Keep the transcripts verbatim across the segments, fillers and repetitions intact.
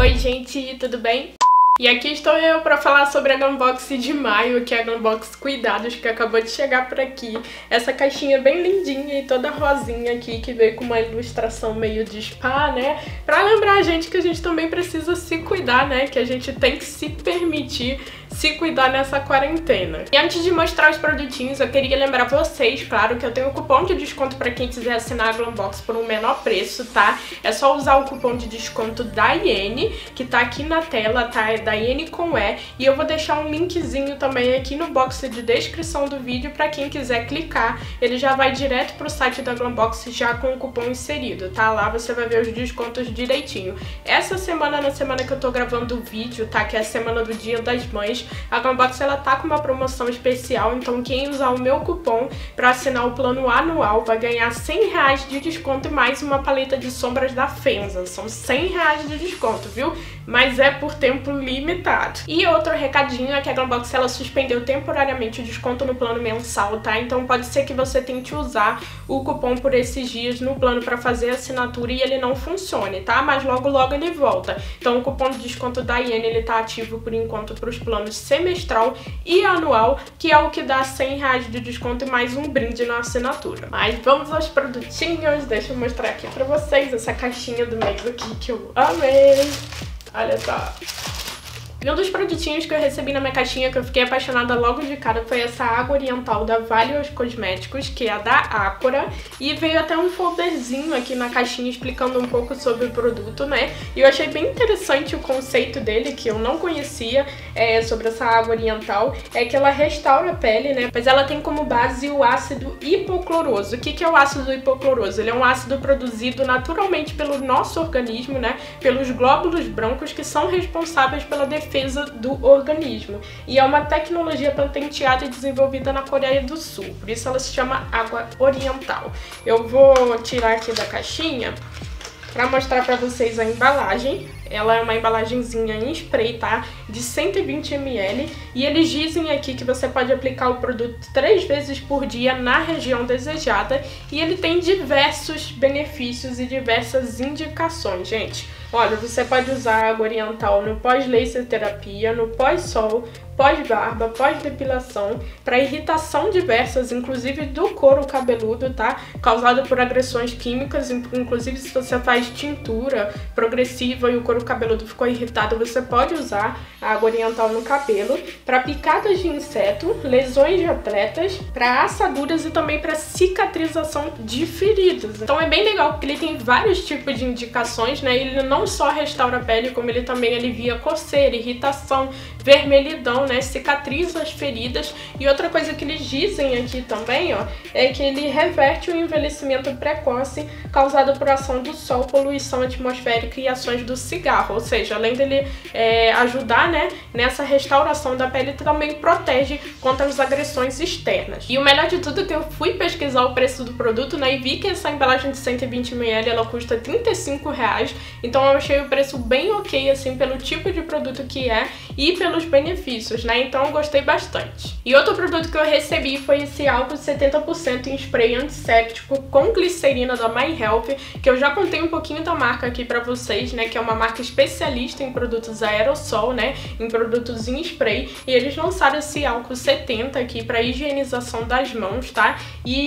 Oi gente, tudo bem? E aqui estou eu para falar sobre a Glambox de maio, que é a Glambox Cuidados, que acabou de chegar por aqui. Essa caixinha bem lindinha e toda rosinha aqui, que veio com uma ilustração meio de spa, né? Pra lembrar a gente que a gente também precisa se cuidar, né? Que a gente tem que se permitir se cuidar nessa quarentena. E antes de mostrar os produtinhos, eu queria lembrar vocês, claro, que eu tenho um cupom de desconto para quem quiser assinar a Glambox por um menor preço, tá? É só usar o cupom de desconto da Iene, que tá aqui na tela, tá? É da Iene com E, e eu vou deixar um linkzinho também aqui no box de descrição do vídeo para quem quiser clicar. Ele já vai direto pro site da Glambox já com o cupom inserido, tá? Lá você vai ver os descontos direitinho. Essa semana, na semana que eu tô gravando o vídeo, tá? Que é a semana do Dia das Mães, a Glambox ela tá com uma promoção especial, então quem usar o meu cupom para assinar o plano anual vai ganhar cem reais de desconto e mais uma paleta de sombras da Fenza. São cem reais de desconto, viu? Mas é por tempo limitado. E outro recadinho é que a Glambox ela suspendeu temporariamente o desconto no plano mensal, tá? Então pode ser que você tente usar o cupom por esses dias no plano para fazer a assinatura e ele não funcione, tá? Mas logo logo ele volta. Então o cupom de desconto da Iene ele tá ativo por enquanto para os planos semestral e anual, que é o que dá cem reais de desconto e mais um brinde na assinatura. Mas vamos aos produtinhos, deixa eu mostrar aqui pra vocês essa caixinha do mês aqui que eu amei. Olha só. E um dos produtinhos que eu recebi na minha caixinha que eu fiquei apaixonada logo de cara foi essa água oriental da Valios Cosméticos, que é a da Acora, e veio até um folderzinho aqui na caixinha explicando um pouco sobre o produto, né? E eu achei bem interessante o conceito dele, que eu não conhecia é, sobre essa água oriental, é que ela restaura a pele, né? Mas ela tem como base o ácido hipocloroso. O que que é o ácido hipocloroso? Ele é um ácido produzido naturalmente pelo nosso organismo, né? Pelos glóbulos brancos que são responsáveis pela defesa defesa do organismo. E é uma tecnologia patenteada e desenvolvida na Coreia do Sul. Por isso ela se chama água oriental. Eu vou tirar aqui da caixinha para mostrar para vocês a embalagem. Ela é uma embalagenzinha em spray, tá? De cento e vinte mililitros. E eles dizem aqui que você pode aplicar o produto três vezes por dia na região desejada. E ele tem diversos benefícios e diversas indicações, gente. Olha, você pode usar água oriental no pós-laser terapia, no pós-sol, pós-barba, pós-depilação, para irritação diversas, inclusive do couro cabeludo, tá? Causada por agressões químicas, inclusive se você faz tintura progressiva e o couro cabeludo ficou irritado, você pode usar a água oriental no cabelo, para picadas de inseto, lesões de atletas, para assaduras e também para cicatrização de feridas. Então é bem legal porque ele tem vários tipos de indicações, né? Ele não só restaura a pele, como ele também alivia coceira, irritação, vermelhidão, né? Cicatriza as feridas. E outra coisa que eles dizem aqui também, ó, é que ele reverte o envelhecimento precoce causado por ação do sol, poluição atmosférica e ações do cigarro. Ou seja, além dele é, ajudar, né, nessa restauração da pele, também protege contra as agressões externas. E o melhor de tudo é que eu fui pesquisar o preço do produto, né, e vi que essa embalagem de cento e vinte mililitros ela custa trinta e cinco reais. Então eu achei o preço bem ok, assim, pelo tipo de produto que é e pelos benefícios, né? Então eu gostei bastante. E outro produto que eu recebi foi esse álcool setenta por cento em spray antisséptico com glicerina da My Health, que eu já contei um pouquinho da marca aqui pra vocês, né? Que é uma marca especialista em produtos aerossol, né? Em produtos em spray. E eles lançaram esse álcool setenta aqui pra higienização das mãos, tá?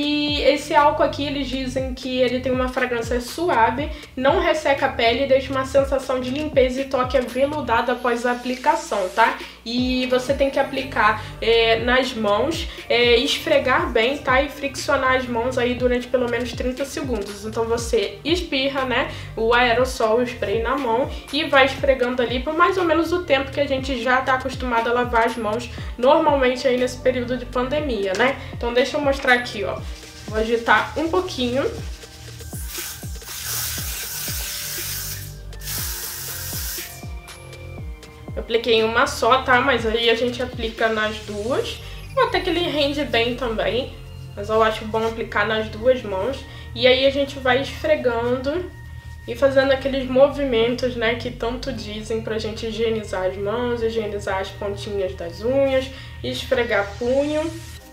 E esse álcool aqui, eles dizem que ele tem uma fragrância suave, não resseca a pele e deixa uma sensação de limpeza e toque aveludado após a aplicação, tá? E você tem que aplicar é, nas mãos, é, esfregar bem, tá? E friccionar as mãos aí durante pelo menos trinta segundos. Então você espirra, né, o aerossol, o spray na mão e vai esfregando ali por mais ou menos o tempo que a gente já tá acostumado a lavar as mãos normalmente aí nesse período de pandemia, né? Então deixa eu mostrar aqui, ó. Vou agitar um pouquinho. Eu apliquei uma só, tá? Mas aí a gente aplica nas duas. Até que ele rende bem também. Mas eu acho bom aplicar nas duas mãos. E aí a gente vai esfregando e fazendo aqueles movimentos, né? Que tanto dizem pra gente higienizar as mãos, higienizar as pontinhas das unhas, esfregar punho.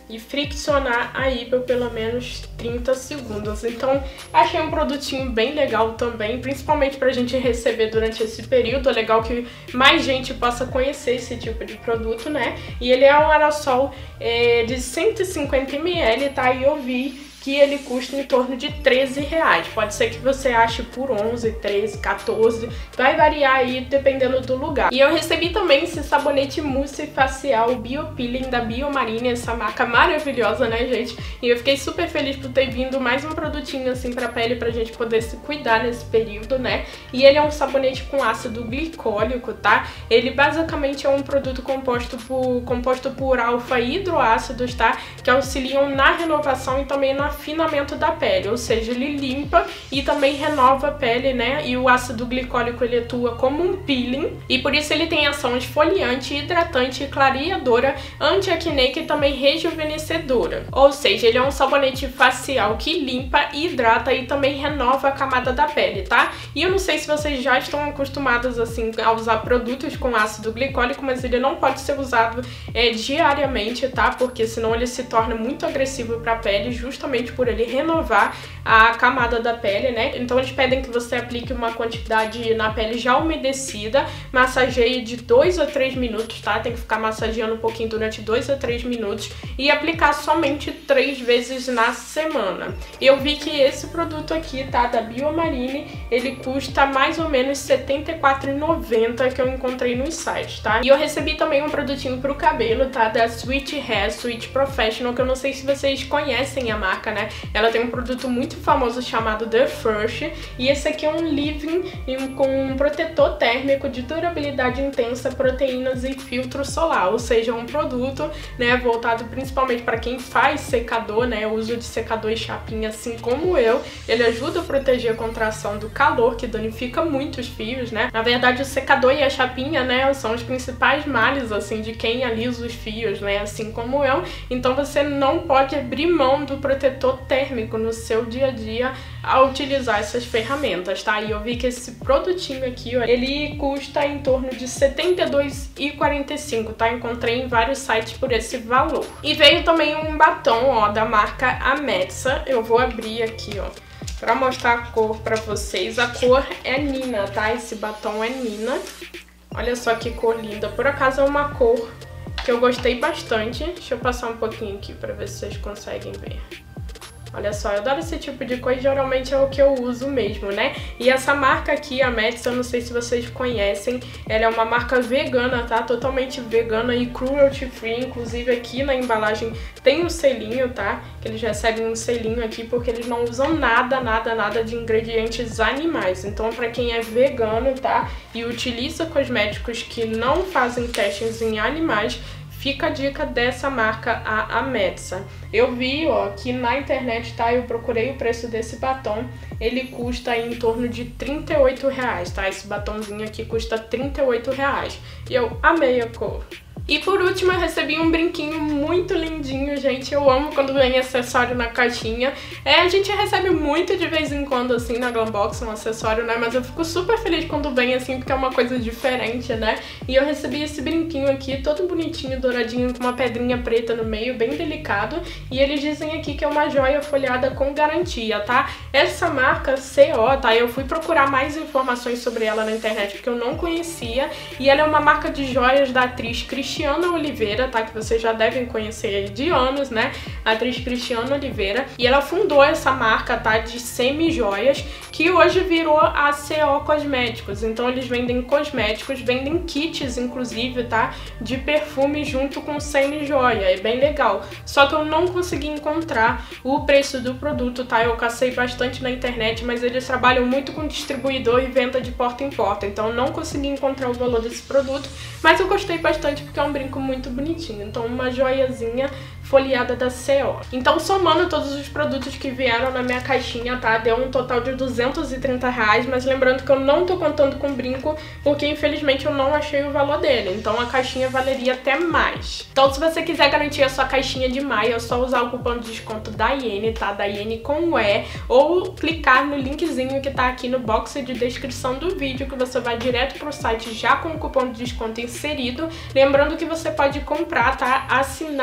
e friccionar aí por pelo menos trinta segundos. Então, achei um produtinho bem legal também, principalmente pra gente receber durante esse período. É legal que mais gente possa conhecer esse tipo de produto, né? E ele é um aerossol é, de cento e cinquenta mililitros, tá? E eu vi que ele custa em torno de treze reais. Pode ser que você ache por onze, treze, quatorze, vai variar aí dependendo do lugar. E eu recebi também esse sabonete mousse facial Biopeeling da Biomarine, essa marca maravilhosa, né, gente? E eu fiquei super feliz por ter vindo mais um produtinho assim pra pele, pra gente poder se cuidar nesse período, né? E ele é um sabonete com ácido glicólico, tá? Ele basicamente é um produto composto por, composto por alfa-hidroácidos, tá? Que auxiliam na renovação e também no afinamento da pele, ou seja, ele limpa e também renova a pele, né? E o ácido glicólico ele atua como um peeling e por isso ele tem ação esfoliante, hidratante, clareadora, anti-acneica e também rejuvenescedora. Ou seja, ele é um sabonete facial que limpa, hidrata e também renova a camada da pele, tá? E eu não sei se vocês já estão acostumados assim a usar produtos com ácido glicólico, mas ele não pode ser usado é, diariamente, tá? Porque senão ele se torna muito agressivo para a pele, justamente por ele renovar a camada da pele, né? Então eles pedem que você aplique uma quantidade na pele já umedecida, massageie de dois a três minutos, tá? Tem que ficar massageando um pouquinho durante dois a três minutos e aplicar somente três vezes na semana. Eu vi que esse produto aqui, tá? Da Biomarine, ele custa mais ou menos setenta e quatro reais e noventa centavos que eu encontrei nos sites, tá? E eu recebi também um produtinho pro cabelo, tá? Da Sweet Hair, Sweet Professional, que eu não sei se vocês conhecem a marca, né? Ela tem um produto muito famoso chamado The First, e esse aqui é um leave-in com um protetor térmico de durabilidade intensa, proteínas e filtro solar, ou seja, um produto, né, voltado principalmente para quem faz secador, né, o uso de secador e chapinha, assim como eu. Ele ajuda a proteger contra a ação do calor, que danifica muito os fios, né? Na verdade, o secador e a chapinha, né, são os principais males, assim, de quem alisa os fios, né, assim como eu. Então você não pode abrir mão do protetor térmico no seu dia a dia ao utilizar essas ferramentas, tá? E eu vi que esse produtinho aqui, ó, ele custa em torno de setenta e dois reais e quarenta e cinco centavos, tá? Encontrei em vários sites por esse valor. E veio também um batom, ó, da marca Ametsa. Eu vou abrir aqui, ó, pra mostrar a cor pra vocês. A cor é Nina, tá? Esse batom é Nina. Olha só que cor linda. Por acaso é uma cor que eu gostei bastante. Deixa eu passar um pouquinho aqui pra ver se vocês conseguem ver. Olha só, eu adoro esse tipo de coisa, geralmente é o que eu uso mesmo, né? E essa marca aqui, a Ametsa, eu não sei se vocês conhecem, ela é uma marca vegana, tá? Totalmente vegana e cruelty free, inclusive aqui na embalagem tem um selinho, tá? Que eles recebem um selinho aqui porque eles não usam nada, nada, nada de ingredientes animais. Então, pra quem é vegano, tá? E utiliza cosméticos que não fazem testes em animais, fica a dica dessa marca, a Ametsa. Eu vi, ó, que na internet, tá? Eu procurei o preço desse batom. Ele custa em torno de trinta e oito reais, tá? Esse batomzinho aqui custa trinta e oito reais. E eu amei a cor. E por último eu recebi um brinquinho muito lindinho, gente. Eu amo quando vem acessório na caixinha. É, a gente recebe muito de vez em quando, assim, na Glambox, um acessório, né? Mas eu fico super feliz quando vem, assim, porque é uma coisa diferente, né? E eu recebi esse brinquinho aqui, todo bonitinho, douradinho, com uma pedrinha preta no meio, bem delicado. E eles dizem aqui que é uma joia folhada com garantia, tá? Essa marca C O, tá? Eu fui procurar mais informações sobre ela na internet, porque eu não conhecia. E ela é uma marca de joias da atriz Cristiana Oliveira, tá? Que vocês já devem conhecer aí de anos, né? A atriz Cristiana Oliveira. E ela fundou essa marca, tá? De semi-joias, que hoje virou a C O Cosméticos. Então eles vendem cosméticos, vendem kits, inclusive, tá? De perfume junto com semi-joia. É bem legal. Só que eu não consegui encontrar o preço do produto, tá? Eu cacei bastante na internet, mas eles trabalham muito com distribuidor e venda de porta em porta. Então eu não consegui encontrar o valor desse produto, mas eu gostei bastante porque é um brinco muito bonitinho. Então uma joiazinha folheada da C O. Então, somando todos os produtos que vieram na minha caixinha, tá? Deu um total de duzentos e trinta reais, mas lembrando que eu não tô contando com brinco, porque infelizmente eu não achei o valor dele. Então a caixinha valeria até mais. Então, se você quiser garantir a sua caixinha de maio, é só usar o cupom de desconto da Iene, tá? Da Iene com E, ou clicar no linkzinho que tá aqui no box de descrição do vídeo, que você vai direto pro site já com o cupom de desconto inserido. Lembrando que você pode comprar, tá? Assinar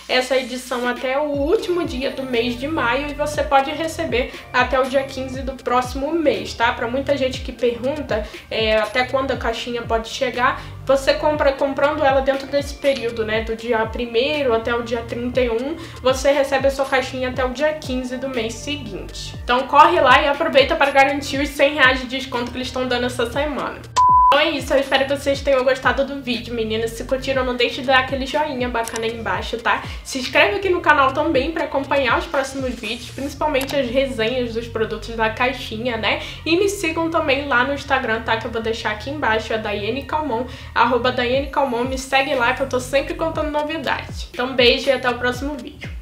essa edição até o último dia do mês de maio e você pode receber até o dia quinze do próximo mês, tá? Para muita gente que pergunta é, até quando a caixinha pode chegar, você compra comprando ela dentro desse período, né, do dia primeiro até o dia trinta e um, você recebe a sua caixinha até o dia quinze do mês seguinte. Então corre lá e aproveita para garantir os cem reais de desconto que eles estão dando essa semana. Então é isso, eu espero que vocês tenham gostado do vídeo, meninas. Se curtiram, não deixe de dar aquele joinha bacana aí embaixo, tá? Se inscreve aqui no canal também para acompanhar os próximos vídeos, principalmente as resenhas dos produtos da caixinha, né? E me sigam também lá no Instagram, tá? Que eu vou deixar aqui embaixo, é Daiane Calmon, arroba Daiane Calmon. Me segue lá que eu tô sempre contando novidades. Então beijo e até o próximo vídeo.